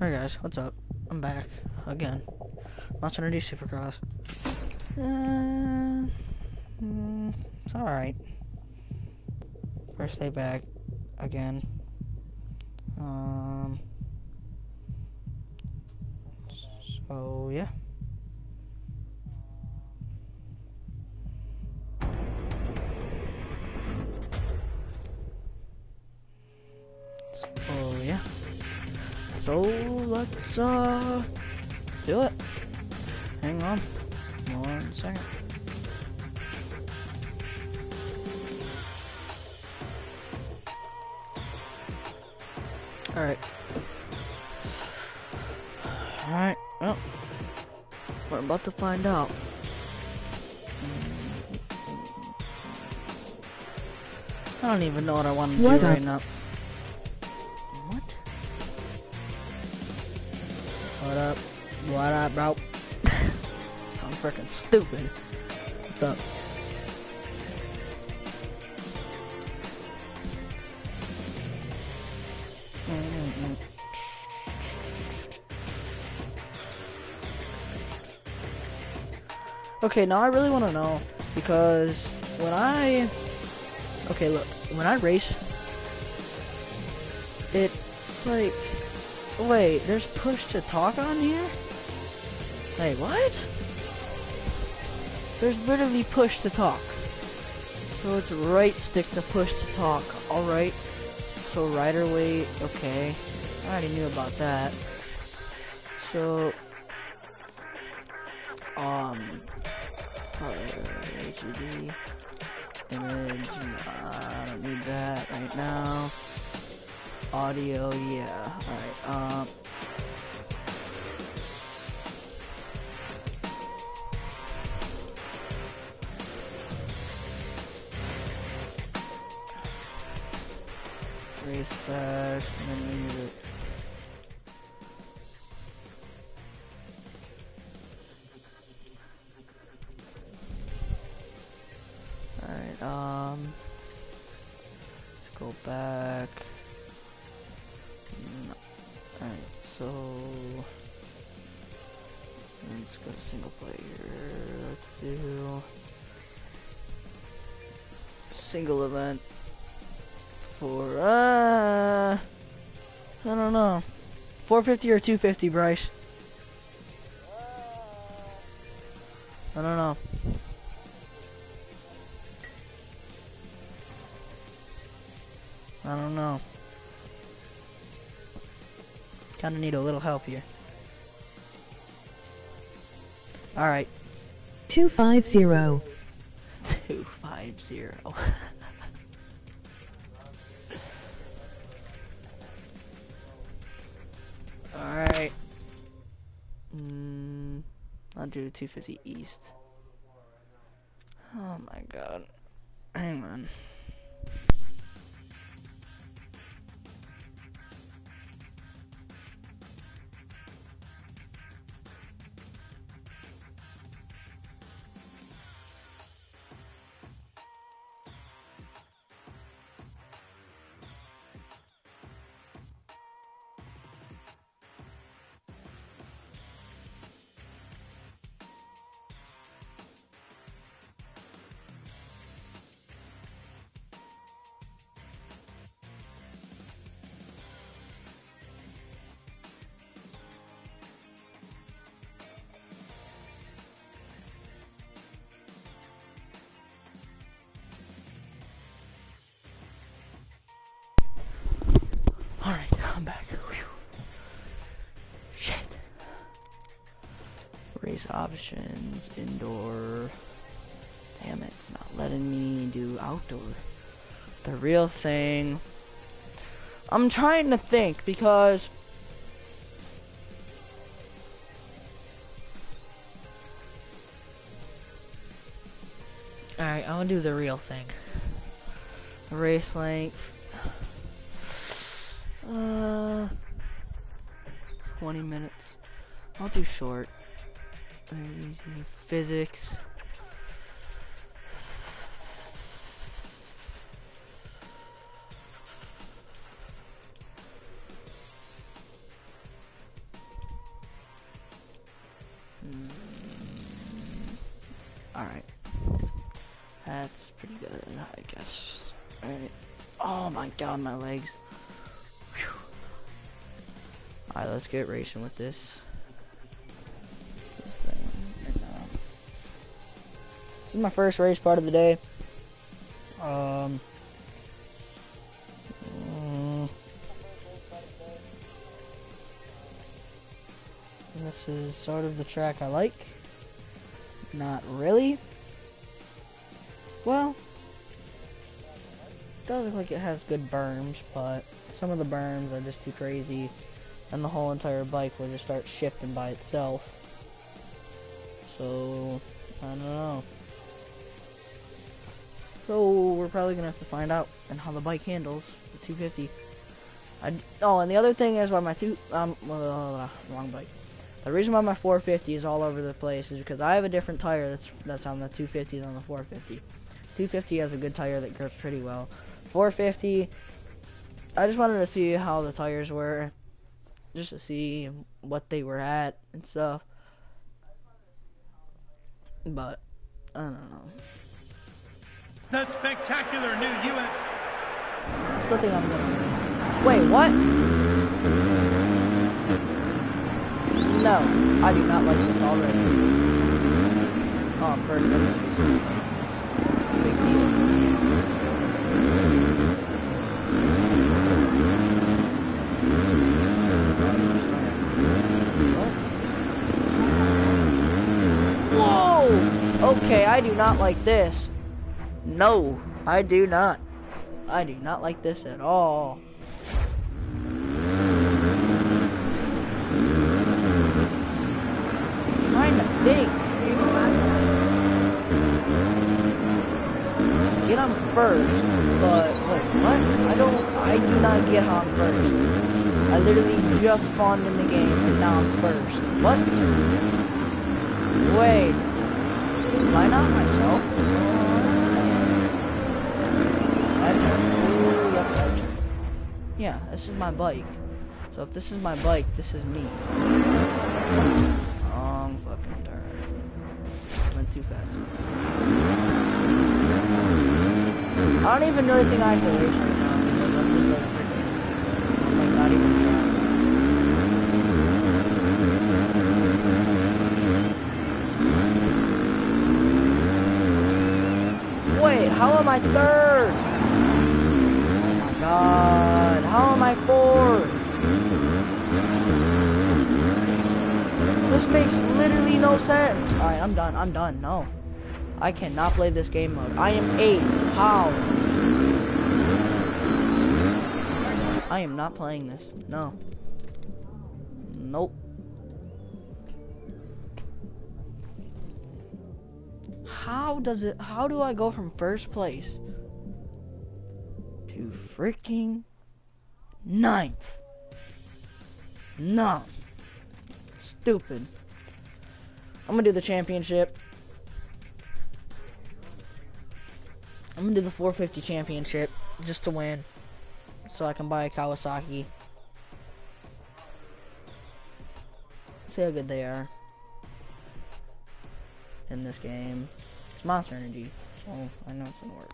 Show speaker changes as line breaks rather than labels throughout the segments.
Alright guys, what's up? I'm back again. Let's try to do Supercross. It's alright. First day back again. So yeah. So let's do it. Hang on 1 second. Alright, well, we're about to find out. I don't even know what I want to do right now. What? What up? What up, bro? Sound freaking stupid. What's up? Okay, now I really want to know, because when I race, it's like, wait, there's push to talk on here? Wait, what? There's literally push to talk. So it's right stick to push to talk, alright. So rider weight, okay. I already knew about that. So, HUD, image, I don't need that right now. Audio, yeah, alright, race fast, and then music. Alright, let's go back. Alright, so let's go to single player. Let's do single event for I don't know, 450 or 250, Bryce. I don't know. I don't know. Kinda need a little help here. Alright.
250.
250. Alright. I'll do 250 east. Oh my god. Hang on. Alright, I'm back. Whew. Shit. Race options, indoor. Damn it, it's not letting me do outdoor. The real thing. I'm trying to think because alright, I want to do the real thing. Race length. 20 minutes. I'll do short. Very easy. Physics. Alright. That's pretty good, I guess. Alright. Oh my god, my legs. Alright, let's get racing with this. This is my first race part of the day. This is sort of the track I like. Not really. Well, it does look like it has good berms, but some of the berms are just too crazy, and the whole entire bike will just start shifting by itself. So, I don't know. So, we're probably gonna have to find out and how the bike handles the 250. Oh, and the other thing is why my wrong bike. The reason why my 450 is all over the place is because I have a different tire that's on the 250 than the 450. 250 has a good tire that grips pretty well. 450, I just wanted to see how the tires were, just to see what they were at and stuff. But I don't know.
The spectacular new US.
I still think I'm gonna win. Wait, what? No, I do not like this already. Oh, I'm first. Big deal. Whoa! Okay, I do not like this. No, I do not. I do not like this at all. Trying to think. Get on first, but wait, what? I do not get on first. I literally just spawned in the game and now I'm first. What? Wait. Am I not myself? Yeah, this is my bike. So if this is my bike, this is me. Wrong fucking turn. Went too fast. I don't even really think I have to race right now because I'm just like freaking, I'm like not even trying. Wait, how am I third? Oh my god, how am I fourth? This makes literally no sense. Alright, I'm done, no. I cannot play this game mode. I am 8. How? I am not playing this. No. Nope. How do I go from first place to freaking 9th? No. Stupid. I'm gonna do the championship. I'm gonna do the 450 championship just to win, so I can buy a Kawasaki. See how good they are in this game. It's Monster Energy, so I know it's gonna work.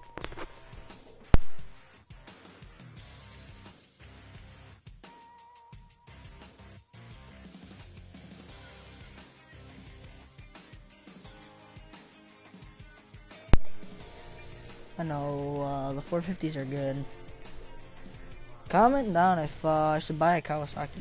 I know, the 450s are good. Comment down if I should buy a Kawasaki.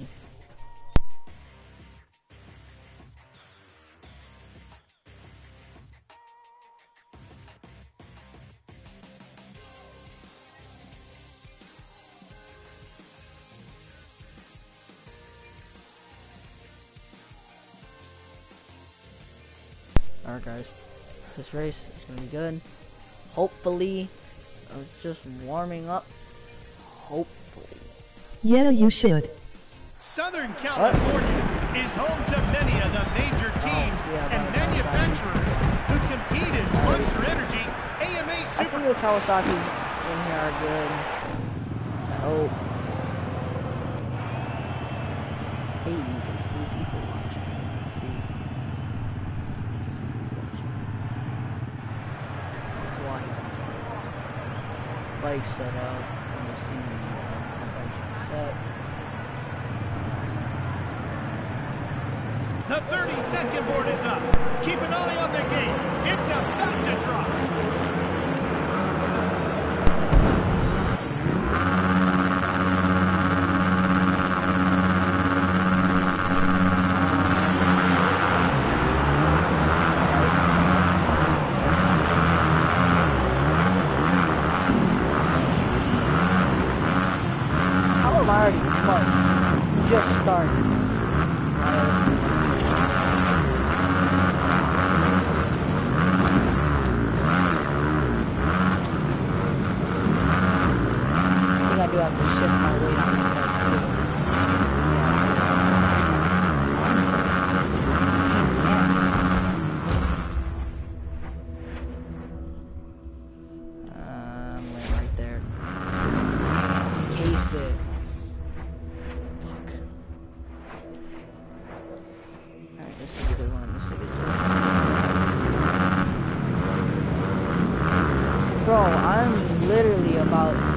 Alright guys, this race is gonna be good. Hopefully, I was just warming up. Hopefully.
Yeah, you should.
Southern California is home to many of the major teams and manufacturers who compete in Monster Energy AMA Super.
I think the Kawasaki in here are good. I hope. Hey, there's 3 people watching. Let's see. watch bike setup. Let me see. Convention set.
The 30-second board is up. Keep an eye on the gate. It's about to drop.
How am I already close? Just started. I do have to shift my weight on the laying right there. Case it. Fuck. Alright, this is a good one. This is a good one. Bro, I'm literally about to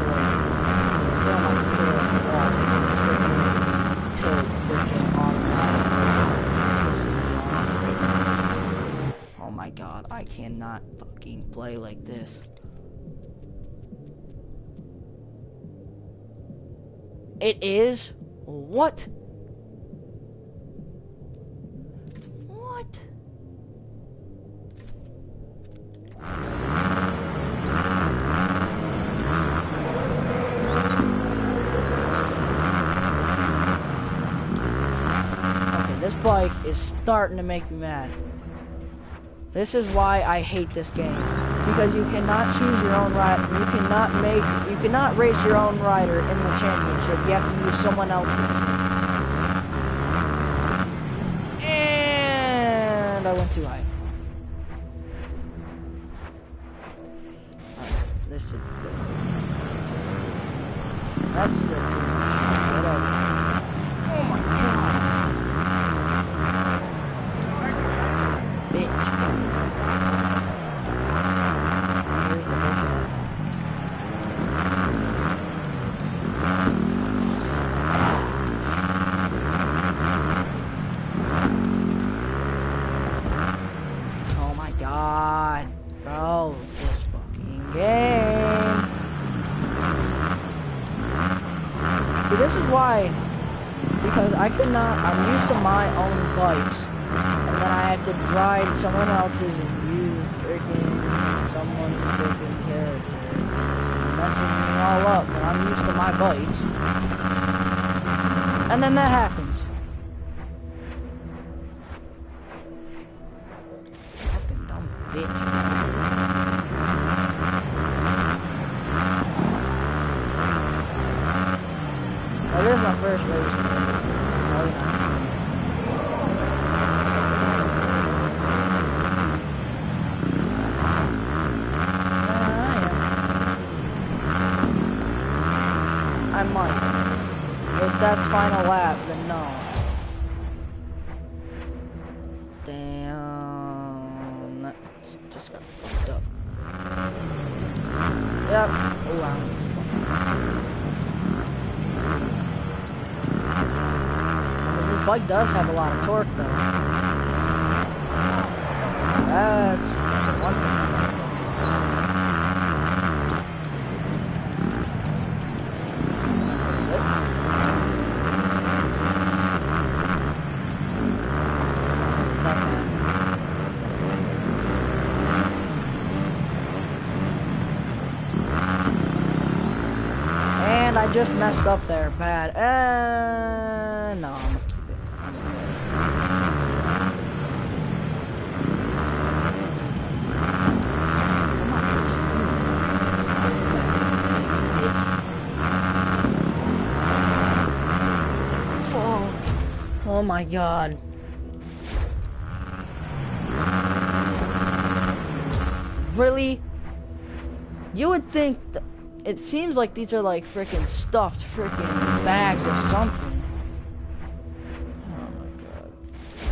oh my god, I cannot fucking play like this. It is? What? What? This bike is starting to make me mad. This is why I hate this game. Because you cannot choose your own rider. You cannot race your own rider in the championship. You have to use someone else's. And I went too high. Alright, this should do. That's the whatever. Oh my god. Oh my god, bro, this fucking game. See, this is why, because I'm used to my own bikes. And then I have to ride someone else's and use freaking someone's freaking character. Messing me all up when I'm used to my bikes. And then that happens. Fucking dumb bitch. That is my first race today. Oh yeah. I might. If that's final lap, then no. Damn. That's just got fucked up. Yep. Oh wow. This bike does have a lot of torque though. That's one thing. I just messed up there, bad. No, I'm gonna keep it. Oh my god. Really? You would think that it seems like these are like freaking stuffed freaking bags or something. Oh my god.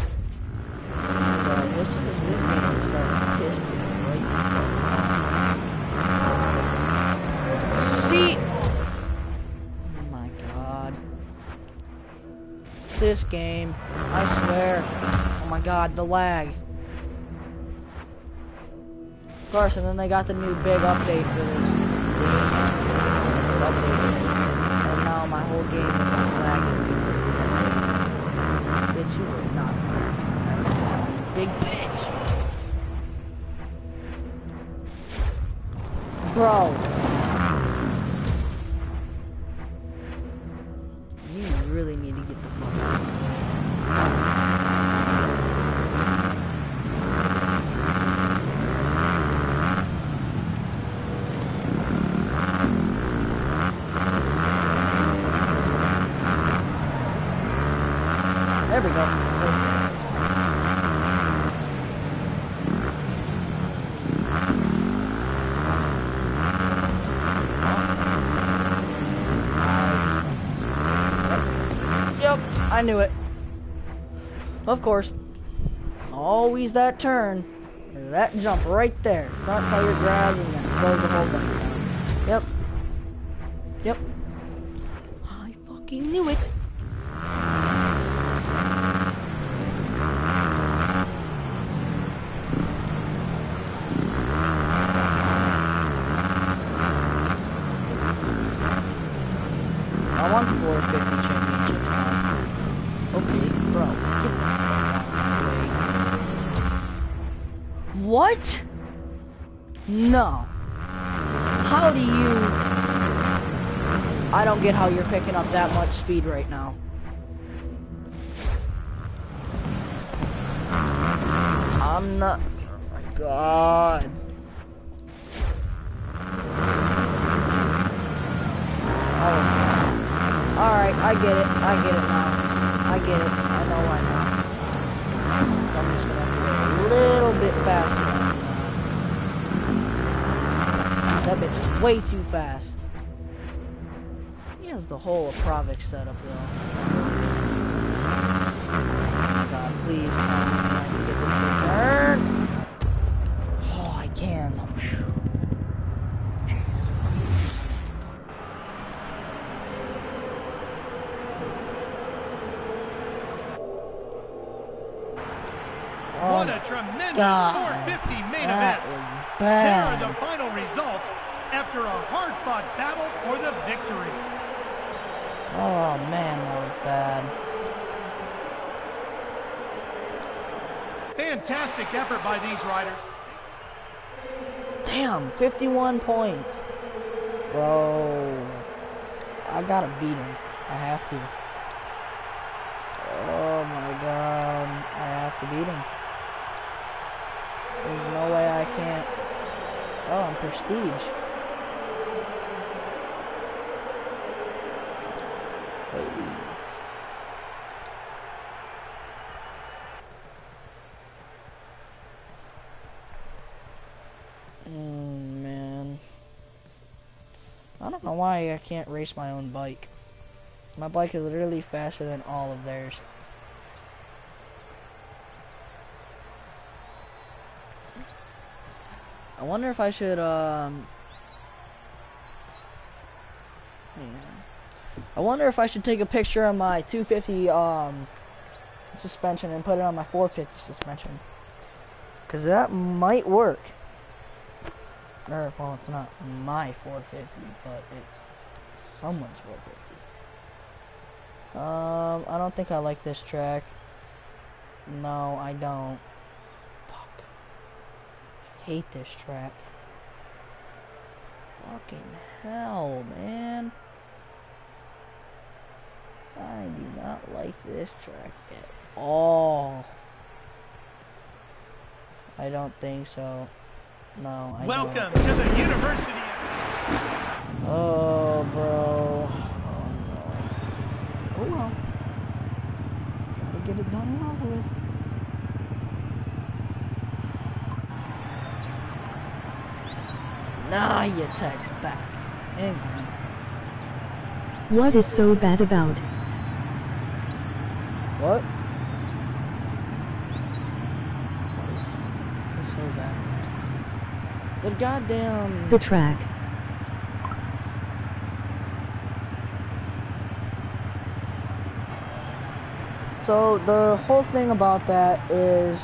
This game is starting to piss me right now. this game. I swear. Oh my god, the lag. Of course, and then they got the new big update for this update. And now my whole game is lagging. Bitch, you were not. Big bitch. Bro. You really need to get the fuck out. There we go. Yep, I knew it. Of course. Always that turn. Or that jump right there. Front tire grab and then slow the whole thing down. Yep. Yep. I fucking knew it. I want 450 championships now. Okay, bro. Get the fuck out of the way. What? No. How do you... I don't get how you're picking up that much speed right now. I'm not... Oh my god. Oh. Alright, I get it. I get it now. I get it. I know why now. So I'm just gonna have to go a little bit faster. That bitch is way too fast. He has the whole Apravix setup though. Oh god, please, man. I can get this return. Oh, I can.
What a tremendous 450 main event. There are the final results after a hard-fought battle for the victory.
Oh man, that was bad.
Fantastic effort by these riders.
Damn, 51 points. Bro. I gotta beat him. I have to. Oh my god. I have to beat him. There's no way I can't. Oh, I'm prestige. Hey. Man. I don't know why I can't race my own bike. My bike is literally faster than all of theirs. I wonder if I should, I wonder if I should take a picture of my 250, suspension and put it on my 450 suspension. Because that might work. Or, well, it's not my 450, but it's someone's 450. I don't think I like this track. No, I don't. Fuck. I hate this track. Fucking hell, man. I do not like this track at all. I don't think so. No, I
Welcome
don't.
to the University of...
Oh, bro. Oh well. Gotta get it done and over with. Nah, you text back. Hang on.
What is so bad about?
What? What's so bad? The goddamn...
The track.
So the whole thing about that is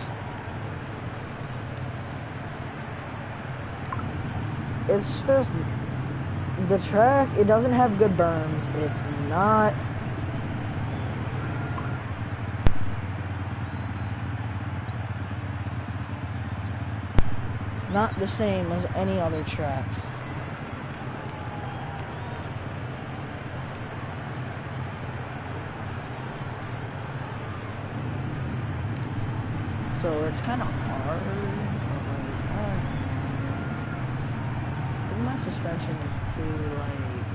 it's just the track, it doesn't have good berms. It's not the same as any other tracks. So it's kind of hard. I think my suspension is too like.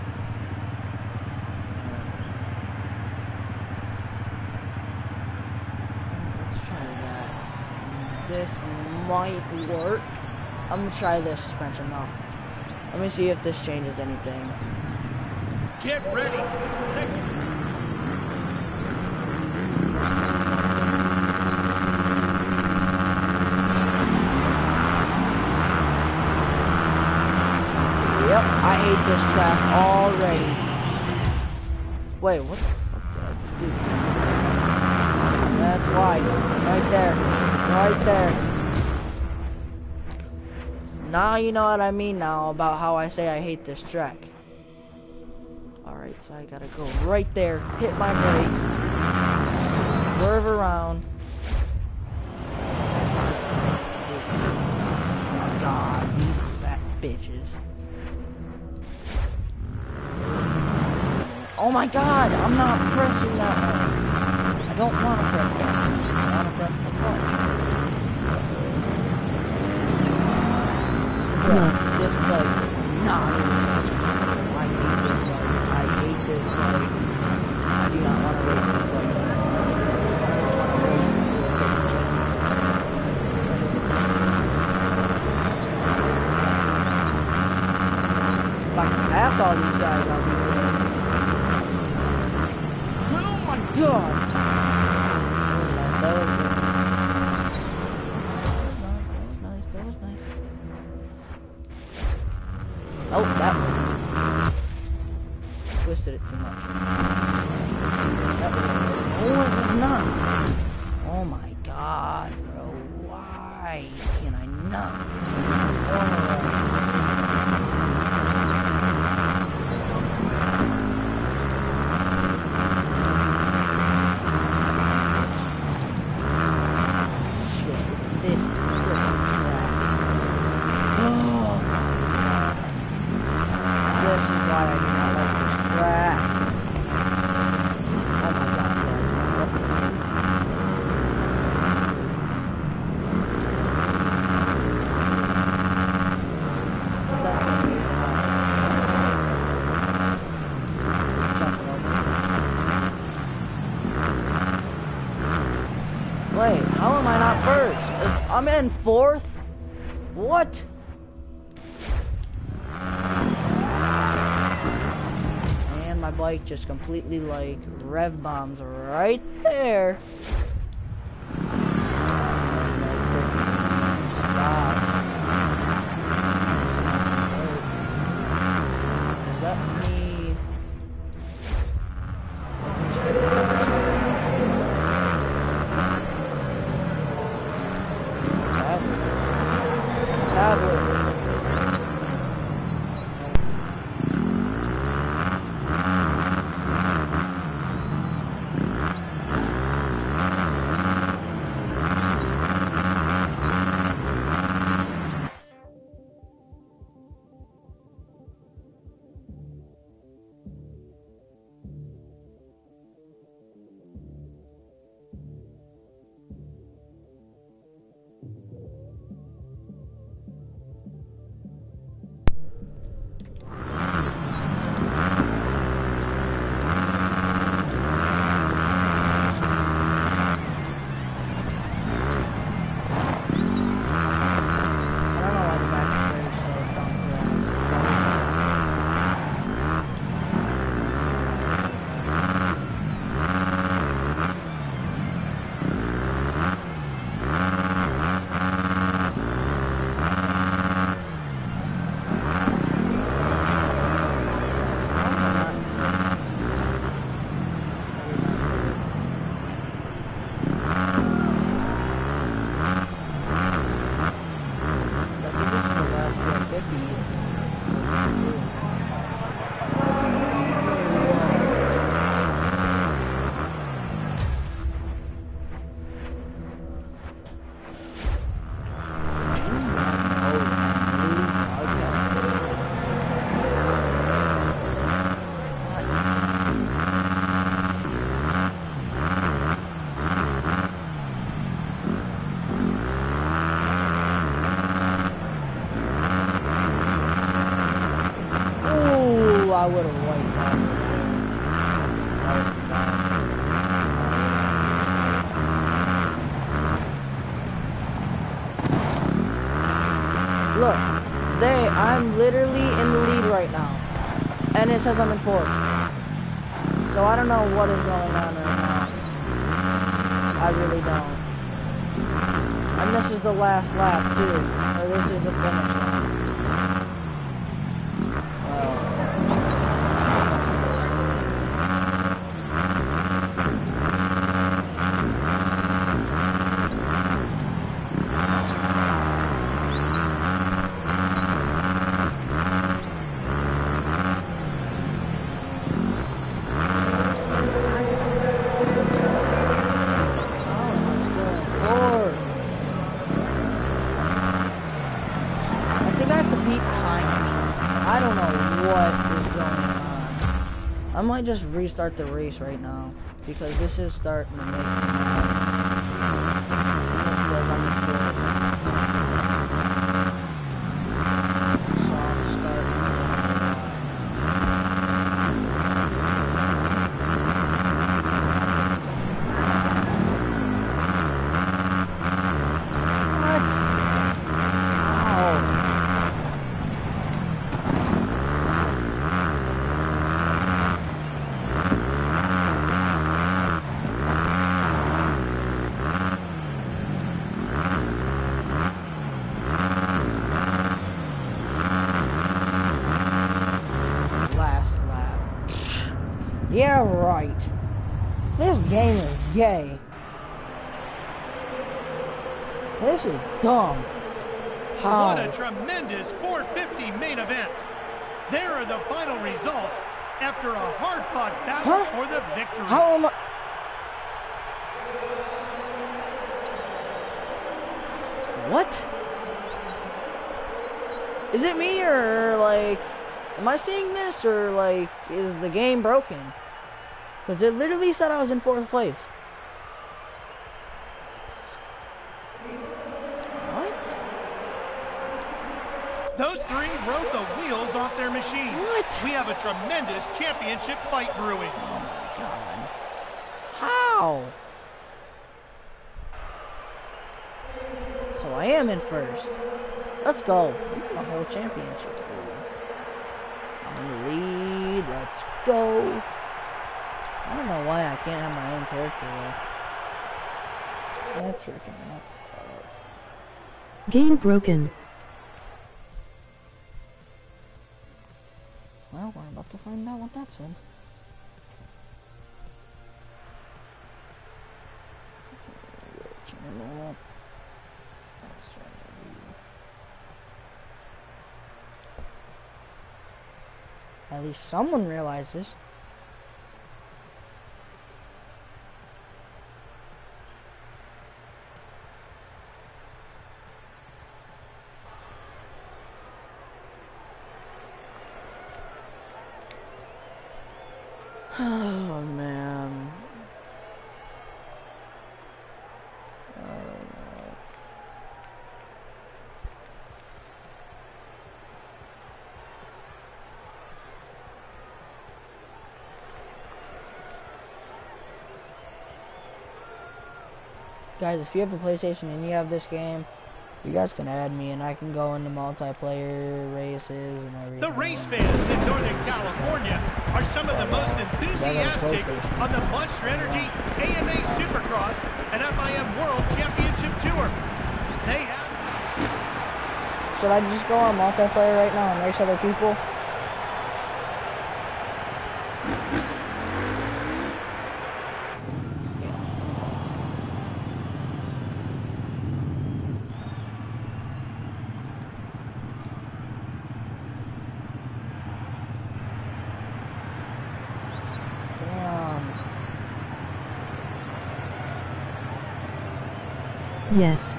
Let's try that. This might work. I'm gonna try this suspension though. Let me see if this changes anything.
Get ready.
Yep, I hate this track already. Wait, what the fuck did I do? That's why. Right there. Right there. Now you know what I mean now about how I say I hate this track. Alright, so I gotta go right there, hit my brake, swerve around. Oh god, these fat bitches. Oh my god, I'm not pressing that one. I don't want to press that one. I want to press the clutch. This bike, not even touching. I hate this bike. I do not want to race this bike. I don't want to race this bike. If I can pass all these guys, I'll be good. Oh my god! That was nice. That was nice. Oh, that one. Twisted it too much. That was no, it was not. Oh my god, bro. Why can I not? Shit, it's this freaking track. Oh. This is why I do not like this track. Oh my god, wait, how am I not first? I'm in fourth? What? And my bike just completely like rev bombs right there. Stop. Let me. Tablet. Look, I'm literally in the lead right now. And it says I'm in fourth. So I don't know what is going on right now. I really don't. And this is the last lap too. Or this is the finish line. I might just restart the race right now because this is starting to make me Yeah, right. This game is gay. This is dumb. How?
What a tremendous 450 main event. There are the final results after a hard-fought battle for the victory.
How am I? What? Is it me or like, am I seeing this or like, is the game broken? Because it literally said I was in fourth place. What?
Those three rode the wheels off their machine.
What?
We have a tremendous championship fight brewing.
Oh my God. How? So I am in first. Let's go. I'm in the whole championship. I'm in the lead. Let's go. I don't know why I can't have my own character though. That's freaking nuts.
Game broken.
Well, we're about to find out what that said. At least someone realizes. Oh man. Guys, if you have a PlayStation and you have this game, you guys can add me and I can go into multiplayer races and everything.
The race fans in Northern California are some of the most enthusiastic on the Monster Energy AMA Supercross and FIM World Championship Tour. They have...
Should I just go on multiplayer right now and race other people?
Yes.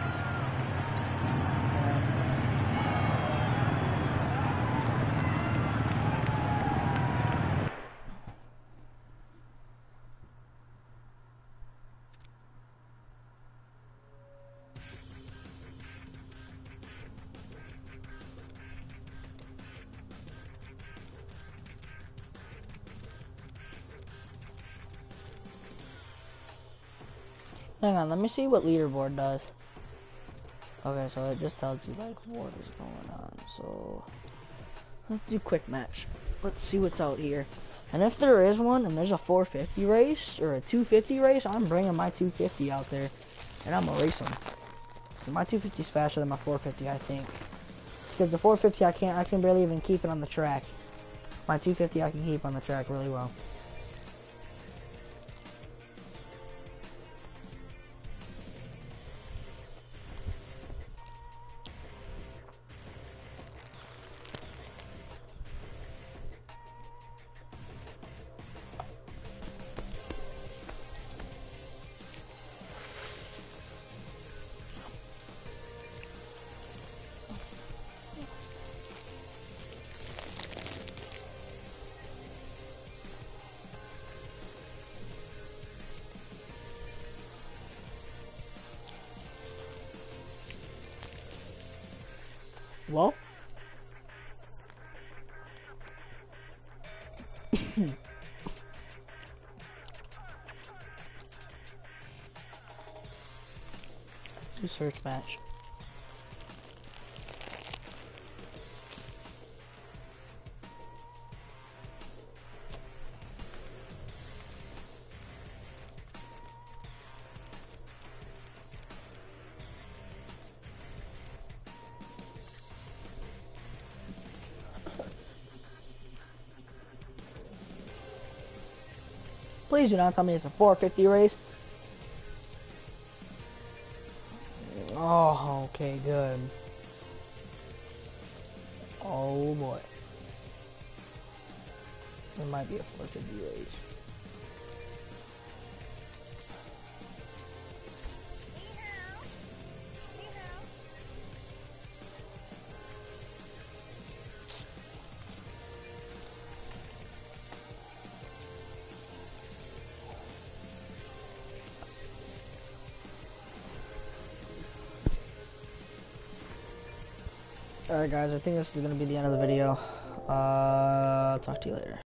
Hang on, let me see what leaderboard does. Okay, so it just tells you like what is going on. So let's do quick match. Let's see what's out here. And if there is one, and there's a 450 race or a 250 race, I'm bringing my 250 out there, and I'm gonna race them. My 250 is faster than my 450, I think. Because the 450 I can barely even keep it on the track. My 250 I can keep on the track really well. Well, let's do search match. Please do not tell me it's a 450 race. Oh, okay, good. Oh boy. It might be a 450 race. Alright guys, I think this is going to be the end of the video. Talk to you later.